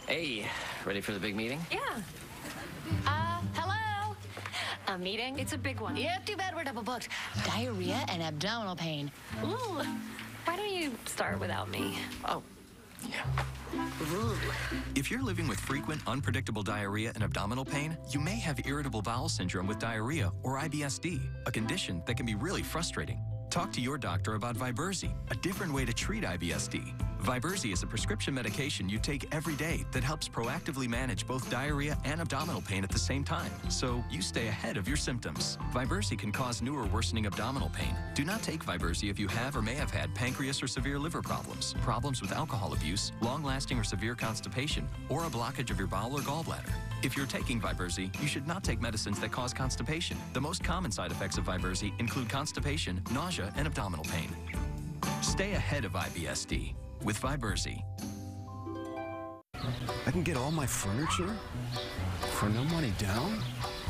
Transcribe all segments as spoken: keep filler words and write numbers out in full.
Hey, ready for the big meeting? Yeah. Uh, hello? A meeting? It's a big one. Yeah, too bad we're double booked. Diarrhea and abdominal pain. Ooh. Why don't you start without me? Oh, yeah. If you're living with frequent, unpredictable diarrhea and abdominal pain, you may have irritable bowel syndrome with diarrhea or I B S D, a condition that can be really frustrating. Talk to your doctor about Viberzi, a different way to treat I B S D. Viberzi is a prescription medication you take every day that helps proactively manage both diarrhea and abdominal pain at the same time, so you stay ahead of your symptoms. Viberzi can cause new or worsening abdominal pain. Do not take Viberzi if you have or may have had pancreas or severe liver problems, problems with alcohol abuse, long-lasting or severe constipation, or a blockage of your bowel or gallbladder. If you're taking Viberzi, you should not take medicines that cause constipation. The most common side effects of Viberzi include constipation, nausea, and abdominal pain. Stay ahead of I B S D with Viberzi. I can get all my furniture for no money down?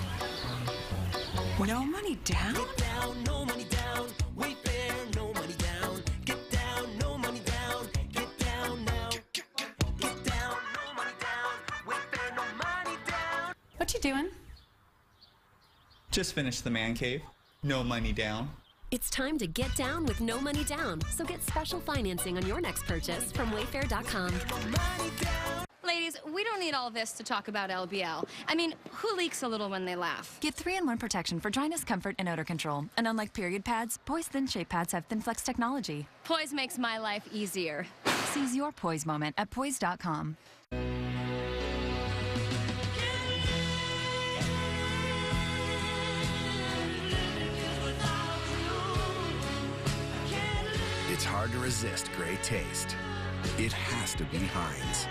No money down? Get down, no money down. Wayfair, no money down. Get down, no money down. Get down now. Get down, no money down. Wayfair, no money down. What you doing? Just finished the man cave. No money down. It's time to get down with no money down. So get special financing on your next purchase from Wayfair dot com. Ladies, we don't need all this to talk about L B L. I mean, who leaks a little when they laugh? Get three in one protection for dryness, comfort, and odor control. And unlike period pads, Poise Thin-Shape Pads have thin flex technology. Poise makes my life easier. Seize your Poise moment at Poise dot com. It's hard to resist great taste. It has to be Heinz.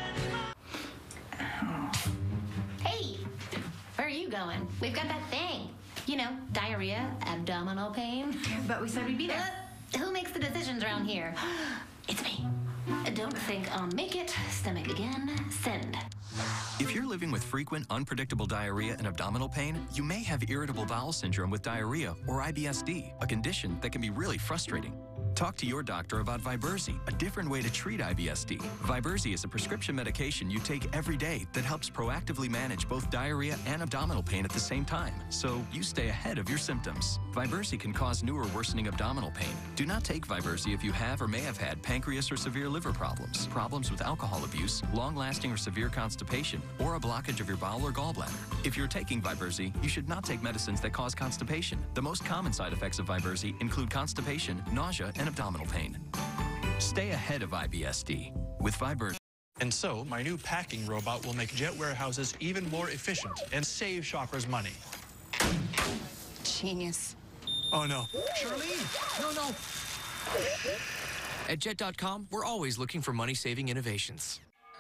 Hey, where are you going? We've got that thing. You know, diarrhea, abdominal pain. But we said we'd be there. Uh, who makes the decisions around here? It's me. Don't think I'll make it. Stomach again. Send. If you're living with frequent, unpredictable diarrhea and abdominal pain, you may have irritable bowel syndrome with diarrhea or I B S D, a condition that can be really frustrating. Talk to your doctor about Viberzi, a different way to treat I B S D. Viberzi is a prescription medication you take every day that helps proactively manage both diarrhea and abdominal pain at the same time, so you stay ahead of your symptoms. Viberzi can cause new or worsening abdominal pain. Do not take Viberzi if you have or may have had pancreas or severe liver problems, problems with alcohol abuse, long-lasting or severe constipation, or a blockage of your bowel or gallbladder. If you're taking Viberzi, you should not take medicines that cause constipation. The most common side effects of Viberzi include constipation, nausea, and abdominal pain. Stay ahead of I B S D with Viberzi. And so, my new packing robot will make jet warehouses even more efficient and save shoppers money. Genius. Oh, no. Charlene! No, no! At jet dot com, we're always looking for money-saving innovations.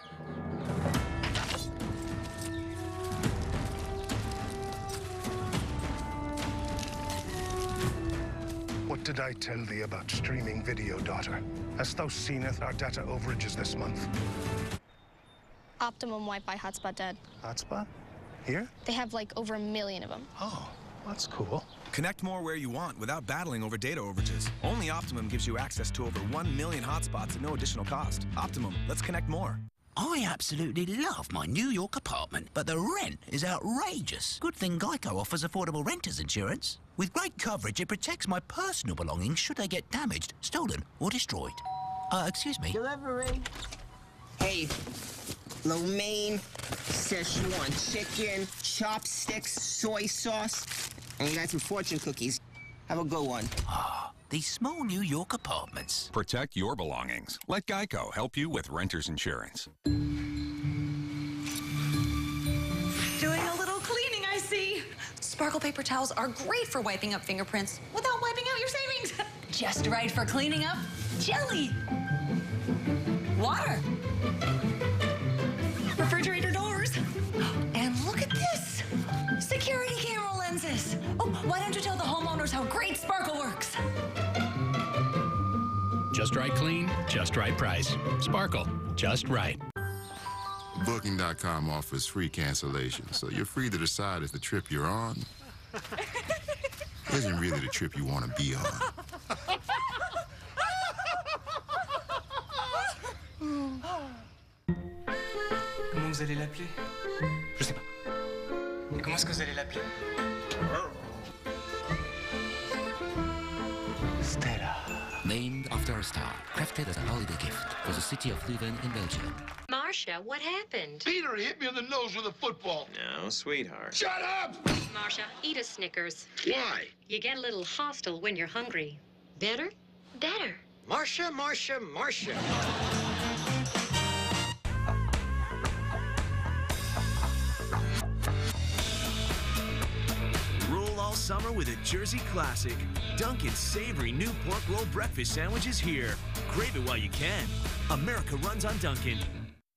What did I tell thee about streaming video, daughter? Hast thou seeneth our data overages this month? Optimum Wi-Fi hotspot dead. Hotspot? Here? They have like over a million of them. Oh, that's cool. Connect more where you want without battling over data overages. Only Optimum gives you access to over one million hotspots at no additional cost. Optimum, let's connect more. I absolutely love my New York apartment, but the rent is outrageous. Good thing Geico offers affordable renters insurance. With great coverage, it protects my personal belongings should they get damaged, stolen, or destroyed. Uh, excuse me. Delivery. Hey, lo mein, Szechuan chicken, chopsticks, soy sauce, and you got some fortune cookies. Have a good one. Ah, these small New York apartments. Protect your belongings. Let Geico help you with renter's insurance. Doing a little cleaning, I see. Sparkle paper towels are great for wiping up fingerprints without wiping out your savings. Just right for cleaning up jelly. Water. Refrigerator doors. And look at this. Security camera lenses. Oh, why don't you tell the homeowners how great Sparkle works? Just right clean, just right price. Sparkle, just right. Booking dot com offers free cancellation, so you're free to decide if the trip you're on isn't really the trip you want to be on. Comment vous allez l'appeler? Je sais pas. Comment est-ce que vous allez l'appeler? Stella. Named after a star, crafted as a holiday gift for the city of Leuven in Belgium. Marcia, what happened? Peter hit me in the nose with a football. No, sweetheart. Shut up! Marcia, eat a Snickers. Why? You get a little hostile when you're hungry. Better? Better. Marcia, Marcia, Marcia. Roll all summer with a Jersey classic. Dunkin's savory new pork roll breakfast sandwich is here. Crave it while you can. America runs on Dunkin'.